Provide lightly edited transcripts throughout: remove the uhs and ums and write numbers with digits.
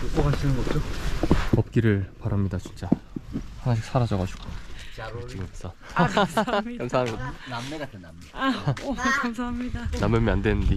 못 가시는 거 없죠? 없기를 바랍니다. 진짜 하나씩 사라져가지고. 찍었어. 아, 감사합니다. 감사합니다. 남매 같은 남매. 아, 오, 감사합니다. 남으면 안 되는데.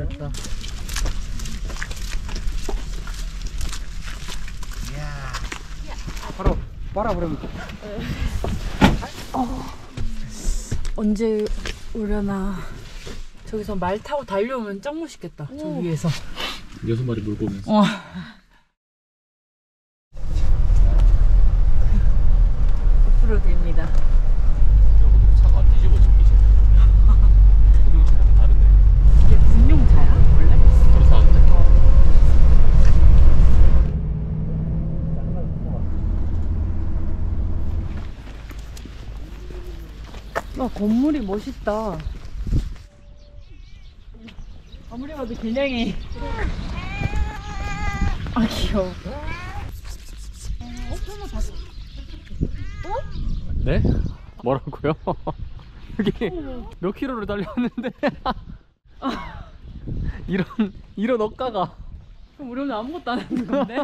바로 빨아버리면 돼. 언제 오려나. 저기서 말 타고 달려오면 짱 멋있겠다. 저 위에서. 6마리 몰고 오면서. 오프로드입니다. 차가 뒤집어지기 이제. 자동차랑 다르네. 이게 군용차야? 원래? 그래서 안 돼. 와, 건물이 멋있다. 아무리 봐도 개냥이. 아, 귀여워. 설마 봤어? 네? 뭐라고요? 여기 몇 킬로를 달렸는데 이런 억가가. 그럼 우리 오늘 아무것도 안 했는 건데?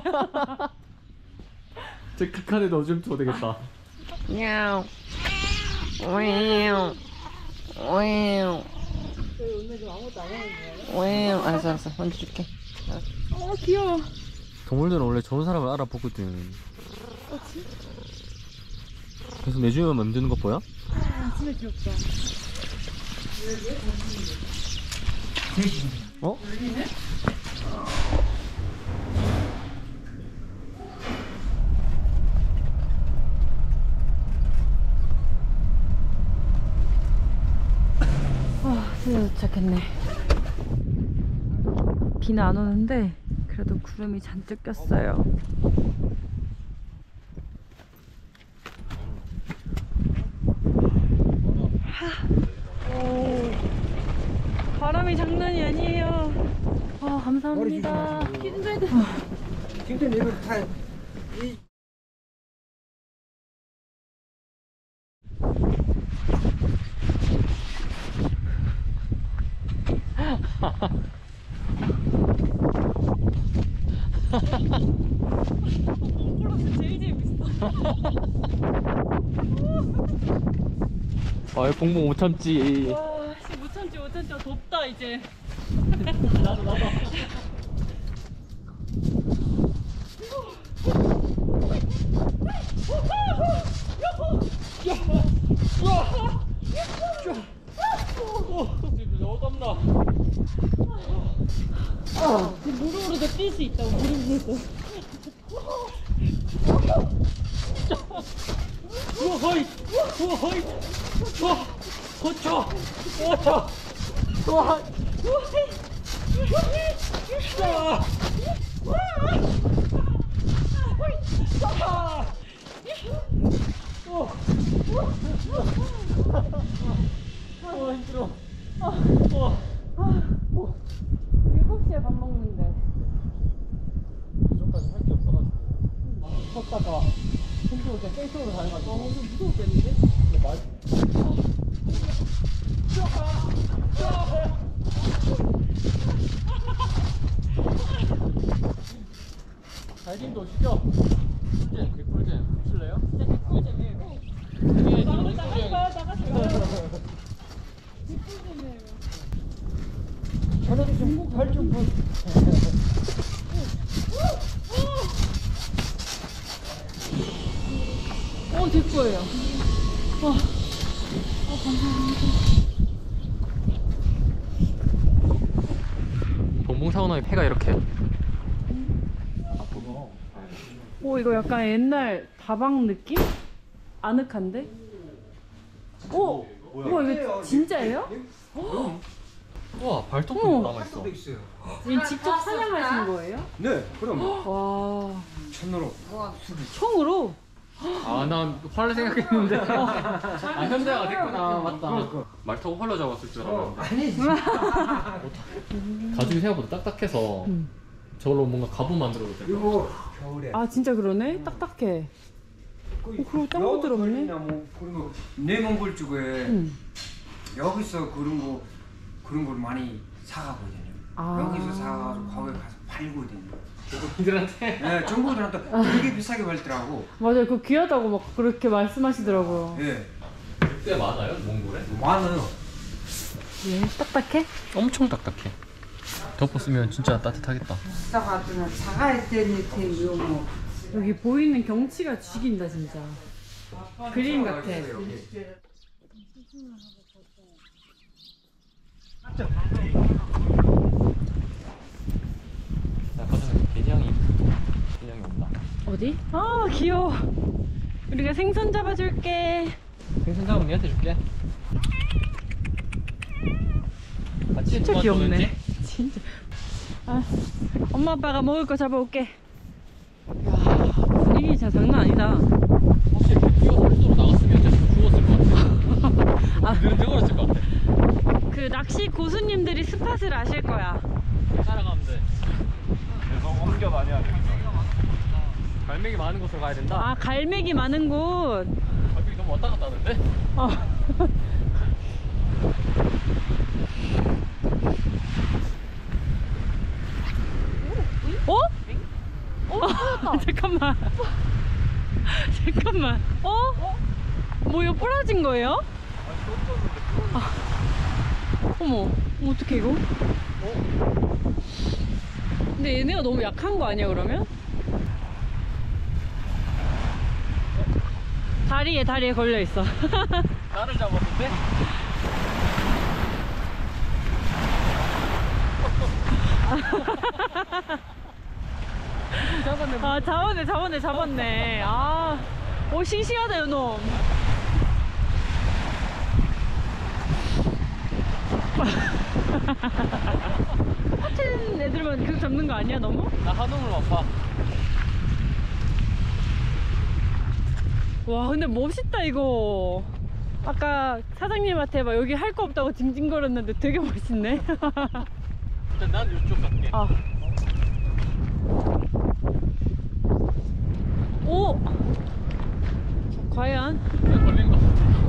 제 극한에 넣어주면 더 되겠다. 냐옹. 오잉. 오잉. 저희 오늘 좀 아무것도 안 했는 거예요? 오잉. 알았어. 먼저 줄게. 귀여워. 동물들은 원래 좋은 사람을 알아보거든. 그래서 내주면 만드는 거 보여? 진짜 귀엽다. 어? 드디어 도착했네. 비는 안 오는데 그래도 구름이 잔뜩 꼈어요. 오, 바람이 장난이 아니에요. 아, 감사합니다. 힘들다. 지금 이거 다 몽골로스 제일 재밌어. 아, 공복 못 참지. 와, 못 참지. 덥다 이제. 나도. 무릎으로도 뛸 수 있다고. 무릎으로도. 우와이, 거쳐, 우와, 힘들어. 7시에 밥 먹는데. 그전까지 할 게 없어가지고 섰다가 힘들고 그냥 땡쪽으로 다녀가지고. 좀 무서웠겠는데? 달님도 오시죠. 꿀잼, 개꿀잼 하실래요? 진짜 개꿀잼이에요. 되게 나가세요. 저녁에 좀 발좀 보. 제 거예요. 와. 감사합니다. 봉봉사우나의 폐가 이렇게. 오, 이거 약간 옛날 다방 느낌? 아늑한데? 오! 우와, 이거 진짜예요? 우와, 발톱도 어. 남아있어. 있어요. 이거 직접 사냥하신 거예요? 네, 그럼 와. 천으로. 총으로? 아, 난 활로 생각했는데. 아, 현대가 됐구나. 맞다. 말 타고 활로 잡았을 줄 알았는데. 아니, 가죽이 생각보다 딱딱해서 저걸로 뭔가 가부 만들어도 될 것 같아. 이거 겨울에. 아, 진짜 그러네? 딱딱해. 그리고 딴 거 들었네? 뭐 그런 거 내몽골 쪽에 여기서 그런 걸 많이 사가거든요. 아. 여기서 사가지고 거기 가서 팔거든요. 이들한테. 네, 중국들한테 되게 비싸게 팔더라고. 맞아요. 그거 귀하다고 막 그렇게 말씀하시더라고요. 예, 꽤 많아요, 몽골에? 많아요. 예, 딱딱해? 엄청 딱딱해. 덮었으면 진짜 따뜻하겠다. 여기 보이는 경치가 죽인다 진짜. 그림 같아. 나 가서 개냥이 온다. 어디? 아 귀여워. 우리가 생선 잡아줄게. 생선 잡으면 니한테 줄게. 같이 진짜 도와줘, 귀엽네. 왠지? 진짜. 아, 엄마 아빠가 먹을 거 잡아올게. 야, 분위기 진짜 장난 아니다. 혹시 이렇게 뛰어서 활쏘로 나갔으면 진짜 죽었을 것 같아. 늘은 뜨거웠을 것 같아. 그 낚시 고수님들이 스팟을 아실 거야. 따라가면 돼. 계속 옮겨 다녀야 돼. 갈매기 많은 곳으로 가야 된다. 아, 갈매기 많은 곳. 갈매기 너무 왔다 갔다 하는데? 어. 어? 어? 잠깐만. 잠깐만. 어? 뭐야, 부러진 거예요? 아. 어머, 어떡해 이거? 근데 얘네가 너무 약한 거 아니야 그러면? 다리에 걸려 있어. 나를 잡았는데? 잡았네. 아, 잡았네. 아, 오, 싱싱하다, 요놈. 같은 애들만 계속 잡는 거 아니야, 너무? 나 한우물 봐. 와, 근데 멋있다, 이거. 아까 사장님한테 막 여기 할 거 없다고 징징거렸는데 되게 멋있네. 일단 난 이쪽 갈게. 아. 오! 과연? 걸린 거.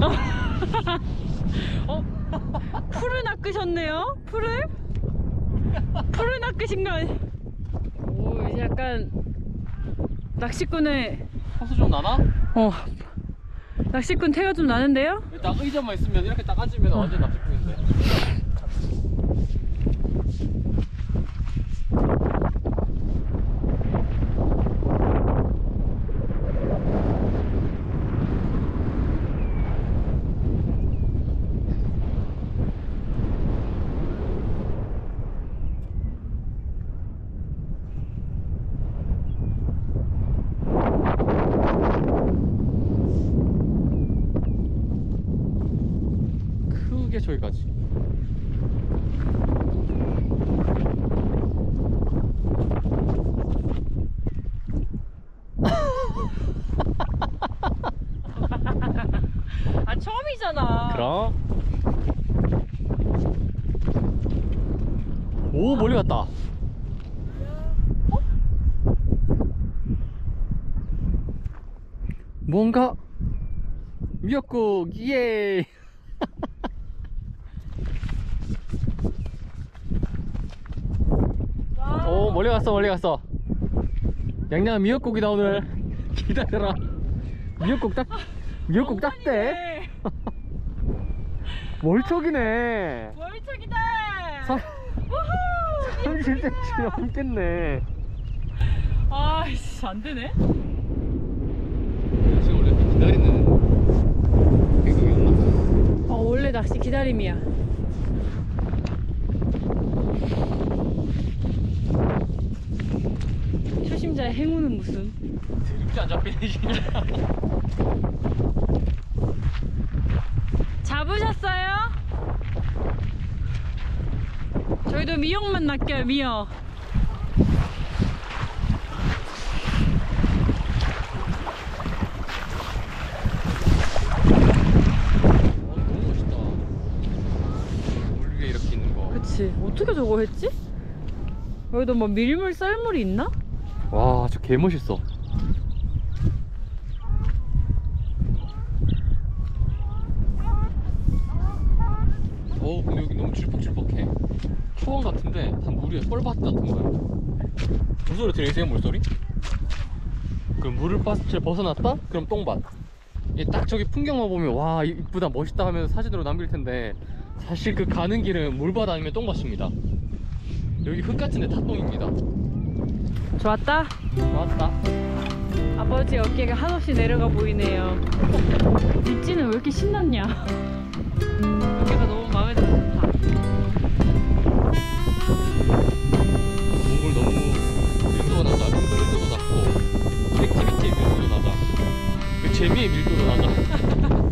어? 풀을 낚으셨네요? 풀을? 풀을 낚으신 거 아니? 오, 이제 약간 낚시꾼의 호수 좀 나나? 낚시꾼 태가 좀 나는데요? 딱 의자만 있으면 이렇게 딱 앉으면 완전 납작품인데. 크게 저기까지. 아, 처음이잖아. 그럼. 오, 멀리 갔다. 뭔가 미역국 예. 오, 멀리 갔어. 양양 미역국이다 오늘. 기다려라. 미역국 딱대. 월척이네. 월척이다. 30cm 넘겠네. 아이씨, 안 되네. 지금 원래 기다리는 행동이었나? 원래 낚시 기다림이야. 초심자의 행운은 무슨? 드립지 안 잡히네 진짜. 잡으셨어요? 저희도 미역만 낚여요, 미역. 너무 멋있다. 물 위에 이렇게 있는 거. 그치. 어떻게 저거 했지? 여기도 뭐 밀물 썰물이 있나? 와, 저 개 멋있어. 근데 여기 너무 질퍽질퍽해. 초원 같은데 다 물이 뻘밭 같은 거야. 무슨 소리 들리세요? 물소리? 그 물을 밭을 벗어났다? 그럼 똥밭. 이게 딱 저기 풍경만 보면 와 이쁘다 멋있다 하면서 사진으로 남길 텐데 사실 그 가는 길은 물밭 아니면 똥밭입니다. 여기 흙 같은데 다 똥입니다. 좋았다? 좋았다. 아버지 어깨가 한없이 내려가 보이네요. 뒷지는 왜 이렇게 신났냐? 여기가 너무 마음에 들어 좋다. 몽골 너무 밀도가 낮아. 밀도도 낮고 액티비티의 밀도도 낮아. 그 재미의 밀도도 낮아.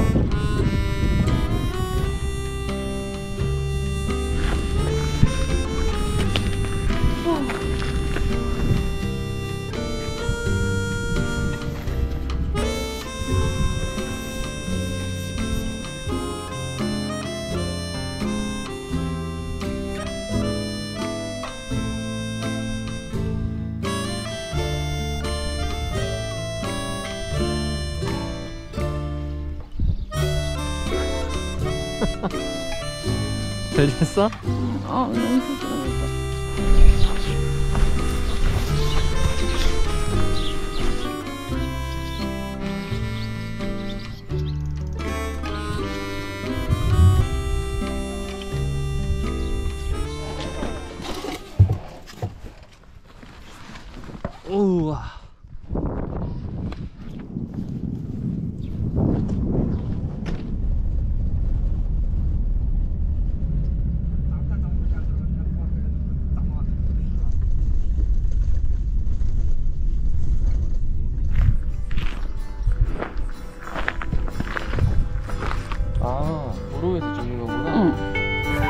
잘 됐어? 너무 힘들었다. 우와. 아, 도로에서 찍는 거구나. 응.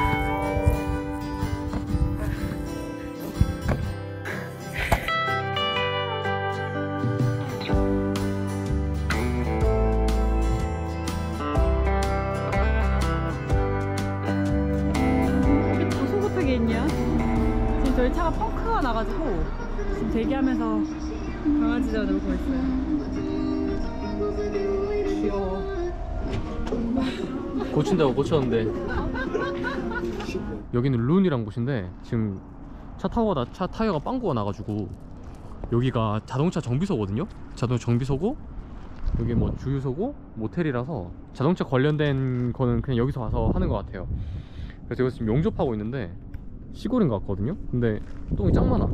이게 무슨 못하게 있냐? 지금 저희 차가 펑크가 나가지고 지금 대기하면서 강아지가 놀고 있어요. 귀여워. 고친다고 고쳤는데. 여기는 룬이란 곳인데 지금 차 타고 가다 차 타이어가 빵꾸가 나가지고 여기가 자동차 정비소거든요. 자동차 정비소고 여기 뭐 주유소고 모텔이라서 자동차 관련된 거는 그냥 여기서 가서 하는 것 같아요. 그래서 여기서 지금 용접하고 있는데 시골인 것 같거든요. 근데 똥이 짱 많아.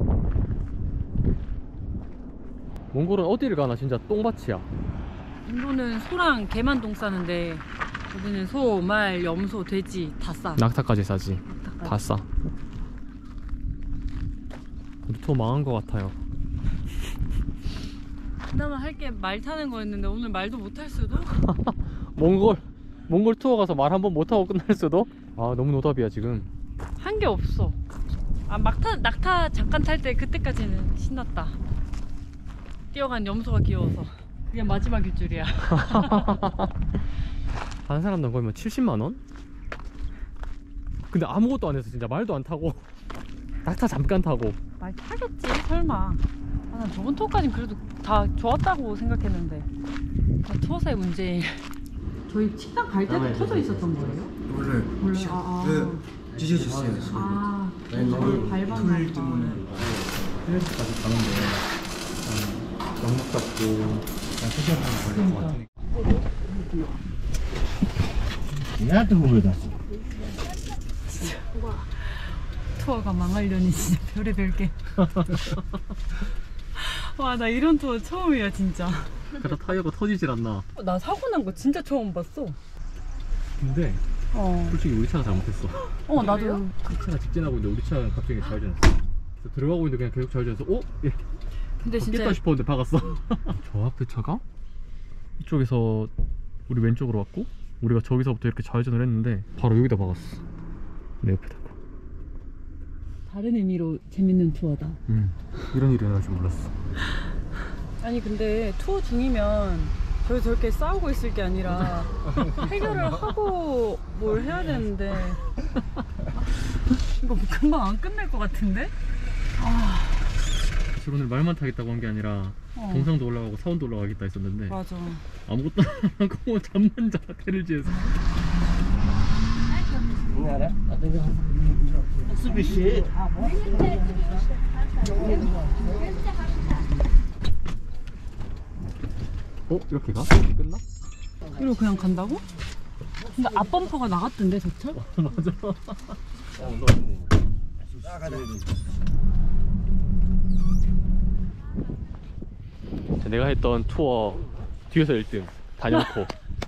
몽골은 어디를 가나 진짜 똥밭이야. 인도는 소랑 개만 똥 싸는데 여기는 소, 말, 염소, 돼지 다 싸. 낙타까지 싸지. 낙타까지. 다 싸. 우리 투어 망한 것 같아요. 그나마 할 게 말 타는 거였는데 오늘 말도 못 탈 수도? 몽골 투어 가서 말 한 번 못 타고 끝날 수도? 아 너무 노답이야 지금. 한 게 없어. 아 낙타 잠깐 탈 때 그때까지는 신났다. 뛰어간 염소가 귀여워서. 그게 마지막일 줄이야. 한 사람당 거의 70만 원? 근데 아무것도 안 해서 진짜 말도 안 타고 낙타 잠깐 타고. 말 타겠지 설마. 아, 난 저번 투어까지는 그래도 다 좋았다고 생각했는데 다 투어사의 문제. 저희 식당 갈 때도 터져 있었던 거예요? 원래 원래 찢어졌어요. 아 저걸 밟았나 풀 때문에 트레스까지 가는데 넉넉 잡고 한 3시간 걸릴 것 같으니까. 나도 모르다. 투어가 망하려니 진짜 별의별 게. 와 나 이런 투어 처음이야 진짜. 그러다 타이어가 터지질 않나. 나 사고 난 거 진짜 처음 봤어. 근데 솔직히 우리 차가 잘못했어. 나도. 이 차가 직진하고 있는데 우리 차가 갑자기 좌회전했어. 그래서 들어가고 있는데 그냥 계속 좌회전해서 예. 근데 진짜 겠다 싶었는데 박았어. 저 앞에 차가 이쪽에서 우리 왼쪽으로 왔고 우리가 저기서부터 이렇게 좌회전을 했는데 바로 여기다 박았어. 내 옆에다가. 다른 의미로 재밌는 투어다. 이런 일이 일어날 줄 몰랐어. 아니 근데 투어 중이면 저희 저렇게 싸우고 있을 게 아니라 해결을 하고 뭘 해야 되는데 이거 금방 안 끝날 것 같은데? 사실 오늘 말만 타겠다고 한 게 아니라 동상도 올라가고 사원도 올라가겠다 했었는데 맞아. 아무것도 안 하고 잠만 자 테를지에서. 이렇게 가? 끝나? 이리로 그냥 간다고? 근데 앞범퍼가 나갔던데 저 차? 맞아. 내가 했던 투어 뒤에서 1등 다녀놓고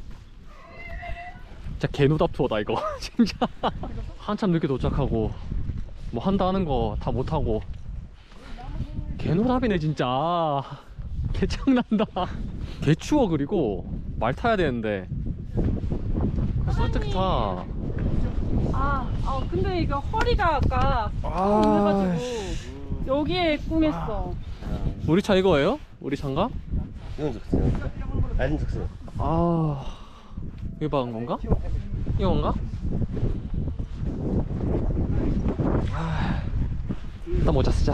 진짜 개노답 투어다 이거. 진짜 한참 늦게 도착하고 뭐 한다 하는 거 다 못하고 개노답이네 진짜. 개짱난다. 개추워. 그리고 말 타야 되는데 솔직히 타. 근데 이거 허리가 아까 해가지고 여기에 꿍했어. 우리 차 이거예요? 우리 차인가? 이건 적세요. 낮은 적세요. 이거 박은 건가? 이건가? 일단 모자 쓰자.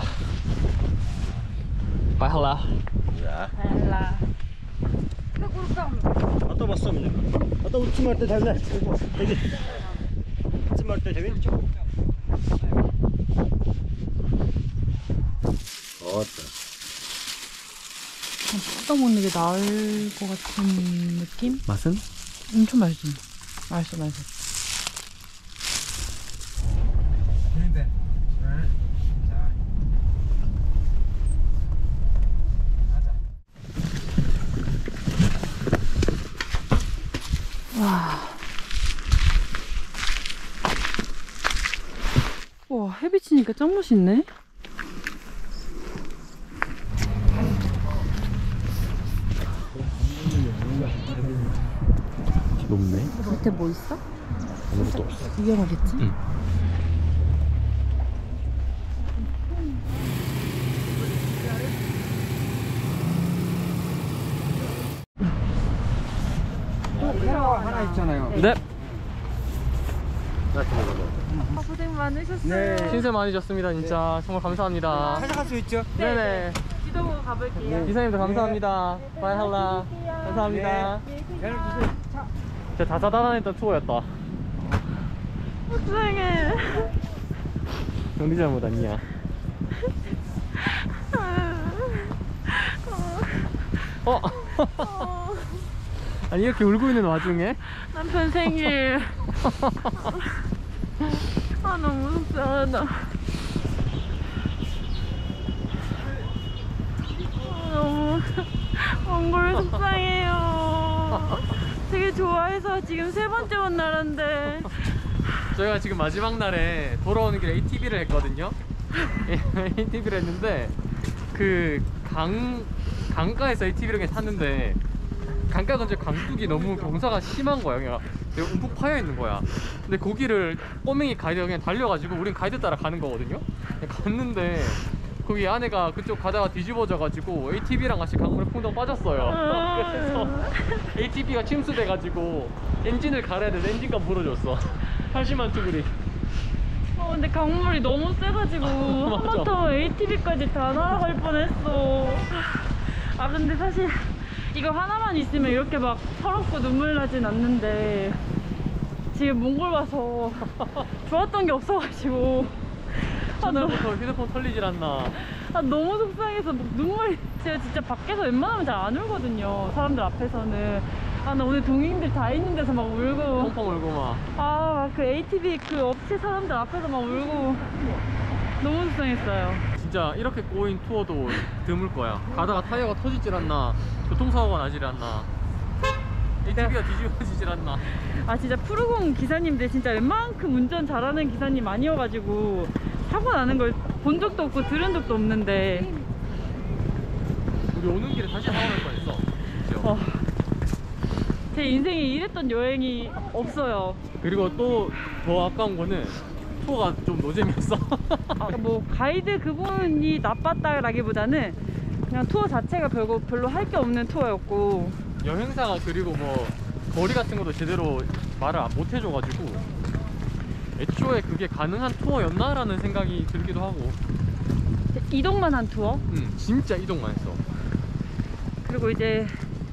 바이할라. 달라. 어떤 봤어, 어떤 우침할 때 달라. 되게 우침할 때 재밌죠? 뜯어 먹는 게 나을 것 같은 느낌? 맛은? 엄청 맛있어. 맛있어. 와, 해 비치니까 짱 멋있네. 높네. 밑에 뭐 있어? 아무것도 없어. 위험하겠지? 응. 하나 있잖아요. 네. 고생 많으셨어요. 네. 신세 많이 졌습니다. 진짜 정말 감사합니다. 찾아갈 수 있죠? 네네. 지도 보고 가볼게요. 기사님도 감사합니다. 바이할라. 감사합니다. 연락주세요. 진짜 다사다난했던 투어였다. 속상해. 우리 잘못 아니야. 아니 이렇게 울고 있는 와중에 남편 생일. 너무 속상하다. 너무 몽골 속상해요. 되게 좋아해서 지금 3번째 온 나라인데. 저희가 지금 마지막 날에 돌아오는 길에 ATV를 했거든요. ATV를 했는데 그 강가에서 ATV를 그냥 탔는데 강가 근처 강둑이 너무 경사가 심한 거야. 그냥 되게 움푹 파여 있는 거야. 근데 거기를 꼬맹이 가이드가 그냥 달려가지고 우린 가이드 따라 가는 거거든요. 갔는데 거기 아내가 그쪽 가다가 뒤집어져 가지고 ATV랑 같이 강물에 퐁당 빠졌어요. 그래서 ATV가 침수돼 가지고 엔진을 갈아야 돼서 엔진값 물어줬어. 80만 투구리. 근데 강물이 너무 세가지고 하마터면 ATV까지 다 날아갈 뻔했어. 근데 사실 이거 하나만 있으면 이렇게 막 서럽고 눈물 나진 않는데 지금 몽골 와서 좋았던 게 없어가지고 첫날부터 휴대폰 털리질 않나. 너무 속상해서 막 눈물이. 제가 진짜 밖에서 웬만하면 잘 안 울거든요, 사람들 앞에서는. 나 오늘 동행들 다 있는 데서 막 울고 펑펑 울고 막. 그 ATV 그 업체 사람들 앞에서 막 울고 너무 속상했어요. 진짜 이렇게 꼬인 투어도 드물 거야. 가다가 타이어가 터지질 않나, 교통사고가 나질 않나, ATV가 뒤집어지질 않나. 진짜 푸르공 기사님들 진짜 웬만큼 운전 잘하는 기사님 아니어가지고 사고 나는 걸 본 적도 없고 들은 적도 없는데. 우리 오는 길에 다시 사고 날 뻔했어. 그죠? 제 인생에 이랬던 여행이 없어요. 그리고 또 더 아까운 거는 투어가 좀 노잼이었어. 뭐 가이드 그분이 나빴다라기보다는 그냥 투어 자체가 별로 할 게 없는 투어였고, 여행사가 그리고 뭐 거리 같은 것도 제대로 말을 못 해줘가지고 애초에 그게 가능한 투어였나라는 생각이 들기도 하고. 이동만 한 투어? 진짜 이동만 했어. 그리고 이제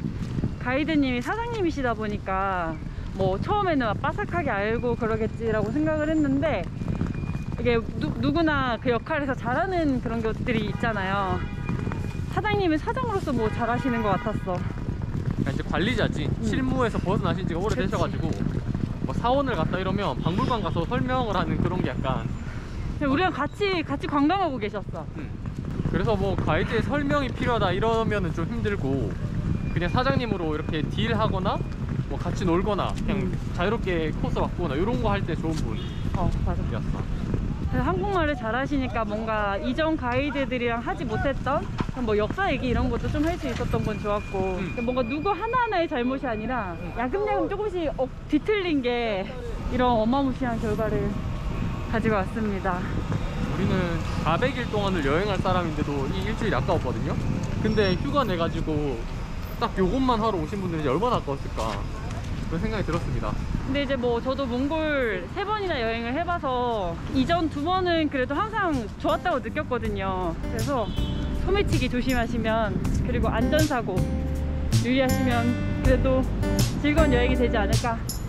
가이드님이 사장님이시다 보니까 뭐 처음에는 빠삭하게 알고 그러겠지라고 생각을 했는데 이게 누구나 그 역할에서 잘하는 그런 것들이 있잖아요. 사장님은 사장으로서 뭐 잘하시는 것 같았어. 그러니까 이제 관리자지. 실무에서 벗어나신 지가 오래되셔가지고 뭐 사원을 갔다 이러면 박물관 가서 설명을 하는 그런 게 약간 우리랑 같이 관광하고 계셨어. 그래서 뭐 가이드에 설명이 필요하다 이러면은 좀 힘들고 그냥 사장님으로 이렇게 딜하거나 뭐 같이 놀거나 그냥 자유롭게 코스 바꾸거나 이런 거 할 때 좋은 맞아. 분이었어. 그래서 한국말을 잘하시니까 뭔가 이전 가이드들이랑 하지 못했던 뭐 역사 얘기 이런 것도 좀 할 수 있었던 건 좋았고 뭔가 누구 하나하나의 잘못이 아니라 야금야금 조금씩 뒤틀린 게 이런 어마무시한 결과를 가지고 왔습니다. 우리는 400일 동안을 여행할 사람인데도 이 일주일이 아까웠거든요. 근데 휴가 내가지고 딱 요것만 하러 오신 분들이 얼마나 아까웠을까 그런 생각이 들었습니다. 근데 이제 뭐 저도 몽골 3번이나 여행을 해봐서 이전 2번은 그래도 항상 좋았다고 느꼈거든요. 그래서 소매치기 조심하시면 그리고 안전사고 유의하시면 그래도 즐거운 여행이 되지 않을까